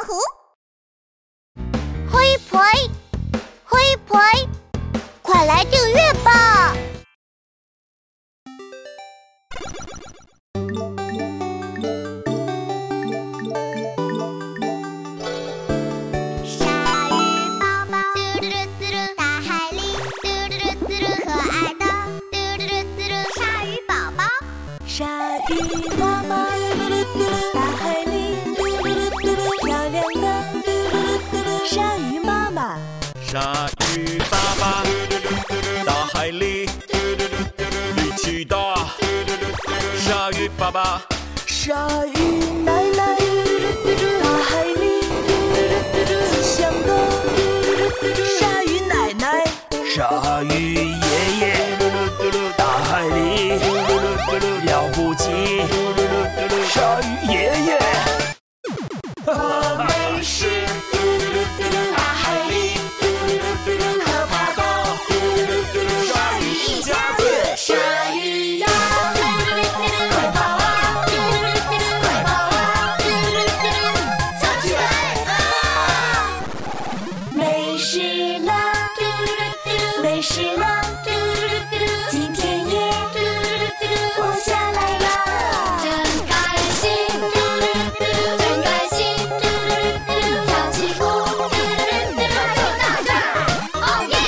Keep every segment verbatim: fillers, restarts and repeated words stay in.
湖。灰婆，灰婆，快来订阅吧！鲨鱼宝宝，嘟嘟嘟嘟，大海里，嘟嘟嘟嘟嘟，可爱的，嘟嘟嘟嘟嘟，鲨鱼宝宝。 鲨鱼妈妈，嘟嘟嘟嘟，大海里，嘟嘟嘟嘟嘟，漂亮的，嘟嘟嘟嘟，鲨鱼妈妈。 鲨鱼爸爸，大海里，力气大。鲨鱼爸爸， 鲨鱼奶奶，大海里，慈祥的，鲨鱼奶奶。 鲨鱼爷爷，大海里，了不起。鲨鱼爷爷， 我们是大海里可怕的鲨鱼一家子。 鲨鱼呀，快跑啊！快跑啊！藏起来啊！没事了，没事了，今天也活下来了，真开心，真开心，跳起舞，就到这儿，哦耶！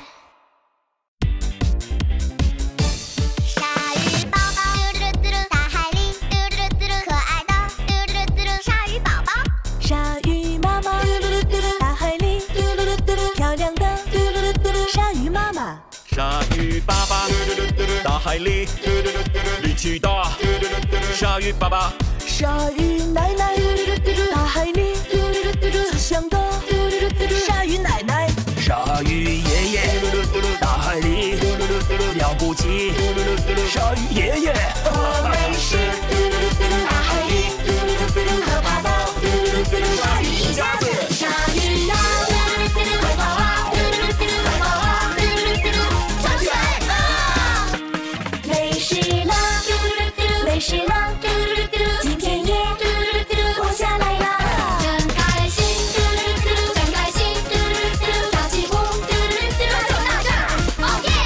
鲨鱼宝宝，大海里，可爱的，鲨鱼宝宝。 鲨鱼妈妈，大海里，漂亮的，鲨鱼妈妈。 鲨鱼爸爸，大海里，力气大。鲨鱼爸爸， 鲨鱼奶奶，大海里，慈祥的，鲨鱼奶奶。 鲨鱼爷爷，大海里，了不起。鲨鱼爷爷， 我们是大海里可怕的鲨鱼一家子。 鲨鱼呀，快跑啊！快跑啊！藏起来啊！没事了，没事了，今天也活下来了，真开心，真开心，跳起舞，就到这儿，哦耶！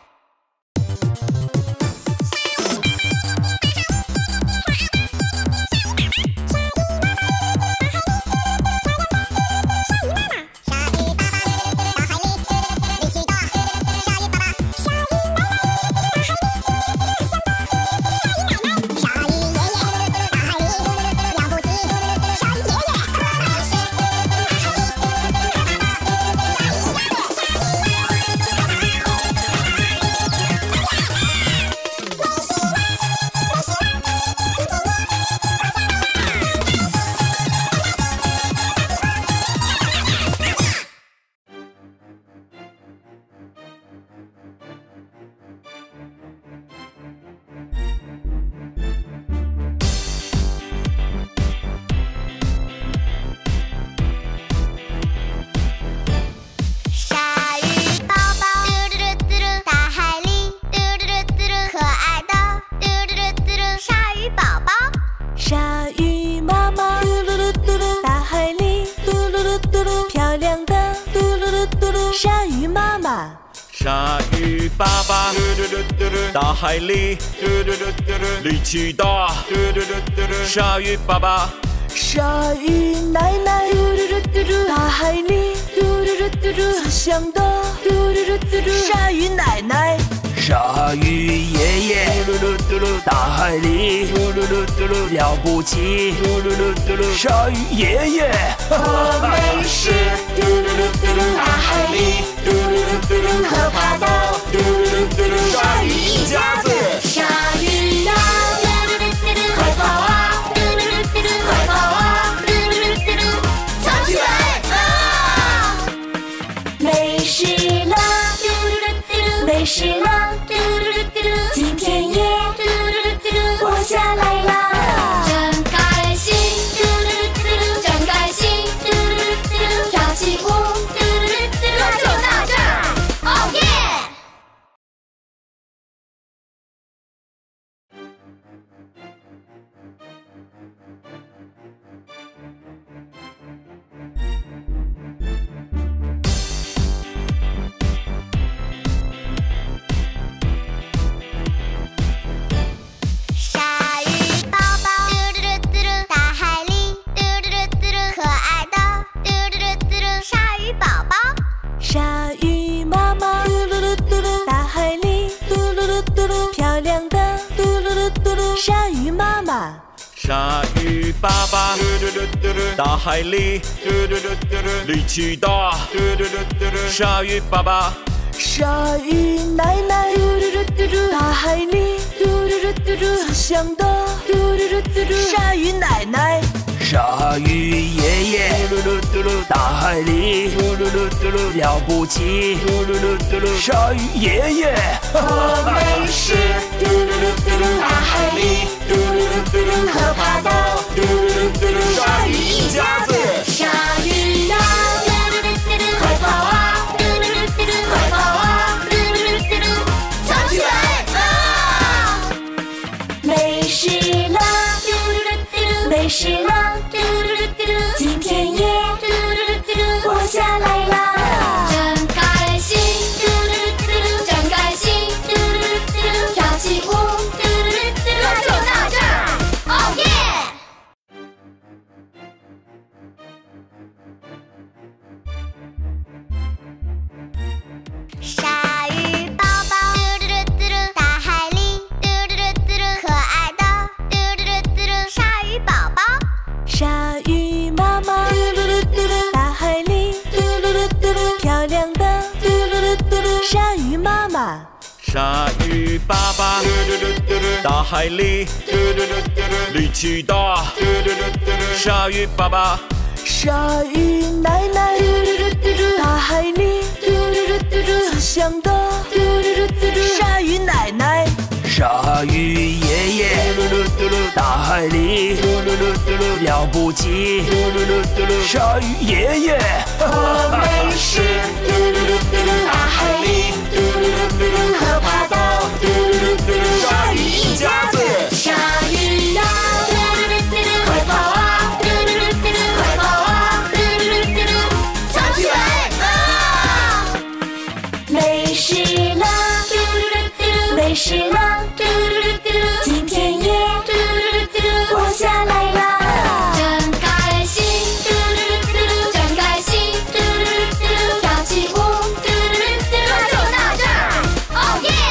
鲨鱼宝宝，大海里，可爱的，鲨鱼宝宝。 鲨鱼妈妈，大海里，漂亮的，鲨鱼妈妈。 鲨鱼爸爸，大海里，力气大。鲨鱼爸爸， 鲨鱼奶奶，大海里，慈祥的，鲨鱼奶奶。 鲨鱼爷爷，大海里，了不起。鲨鱼爷爷， 我们是大海里可怕的鲨鱼一家子。 鲨鱼呀，快跑啊！快跑啊！藏起来啊！没事了，没事了，今天也活下来了。 鲨鱼爸爸，大海里力气大，鲨鱼爸爸， 鲨鱼奶奶，大海里慈祥的鲨鱼奶奶。 鲨鱼爷爷，大海里了不起，鲨鱼爷爷。 我们是大海里可怕的鲨鱼一家子。 鲨鱼呀，快跑啊，快跑啊，藏起来啊！没事了，没事了。今天也活下来啦，真开心，真开心，跳起舞，那就到这儿，哦耶！鲨鱼宝宝，大海里可爱的鲨鱼宝宝。 鲨鱼妈妈，大海里漂亮的鲨鱼妈妈。 鲨鱼爸爸，大海里力气大，鲨鱼爸爸， 鲨鱼奶奶，大海里慈祥的鲨鱼奶奶。 鲨鱼爷爷，大海里了不起，鲨鱼爷爷。 我们是大海里可怕的鲨鱼一家子。 鲨鱼呀，快跑啊，快跑啊，藏起来啊！没事了，没事了。今天也活下来啦，真开心，真开心，跳起舞，那就到这儿，哦耶！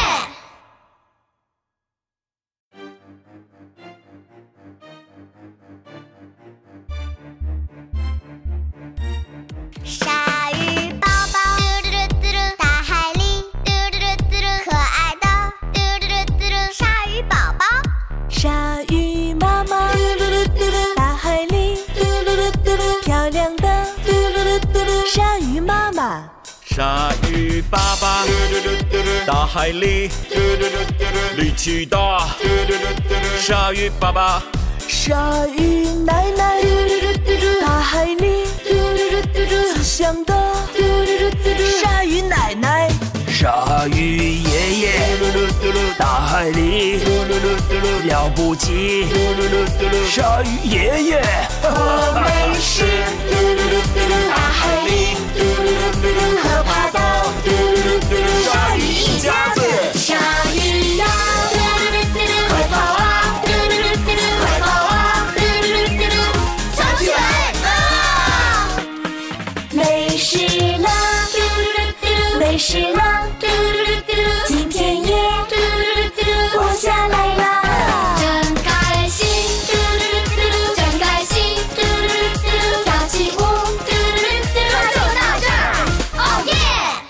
鲨鱼宝宝，大海里可爱的鲨鱼宝宝。 鲨鱼妈妈，大海里漂亮的鲨鱼妈妈。 鲨鱼爸爸，大海里力气大，鲨鱼爸爸， 鲨鱼奶奶，大海里慈祥的鲨鱼奶奶。 鲨鱼爷爷，大海里了不起，鲨鱼爷爷。 我们是大海里可怕的鲨鱼一家子。 鲨鱼呀，快跑啊，快跑啊，藏起来啊！没事了，没事了。今天也活下来啦，真开心，真开心，跳起舞，那就到这儿，哦耶！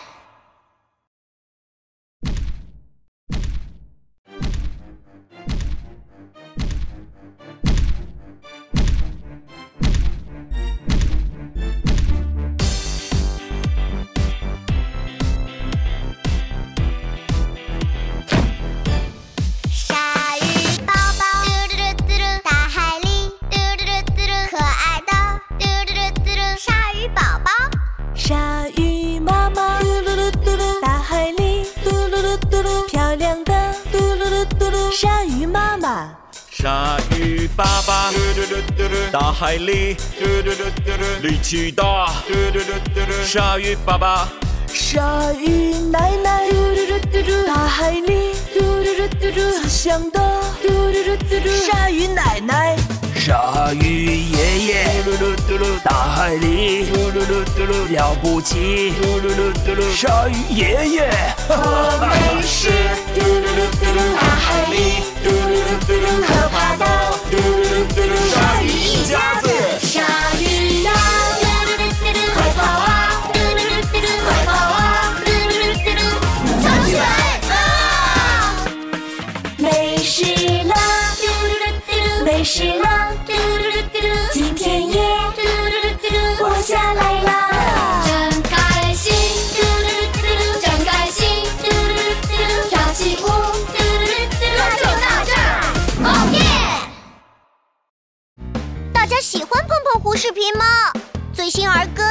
鲨鱼宝宝，大海里可爱的鲨鱼宝宝。 鲨鱼妈妈，大海里漂亮的鲨鱼妈妈。 鲨鱼爸爸，大海里力气大，鲨鱼爸爸， 鲨鱼奶奶，大海里慈祥的鲨鱼奶奶。 鲨鱼爷爷，大海里了不起，鲨鱼爷爷。 我们是大海里可怕的频吗？最新儿歌